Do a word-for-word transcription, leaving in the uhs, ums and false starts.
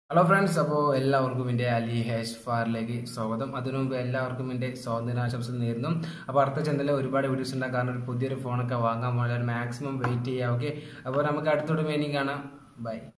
Hello friends, അപ്പോൾ എല്ലാവർക്കും എൻ്റെ അലി ഹാഷ് ഫാറിലേക്ക് സ്വാഗതം. അതിനു മുമ്പ് എല്ലാവർക്കും എൻ്റെ സ്വാതന്ത്ര്യാശംസ നേരുന്നു. അപ്പോൾ അടുത്ത ചാനലിൽ ഒരുപാട് വീഡിയോസ് ഉണ്ടാകും. കാരണം ഒരു പുതിയൊരു ഫോണൊക്കെ വാങ്ങാൻ പോയാൽ മാക്സിമം വെയിറ്റ് ചെയ്യുക. ഓക്കെ, അപ്പോൾ നമുക്ക് അടുത്തോട്ട് മെയിനിങ് കാണാം. ബൈ.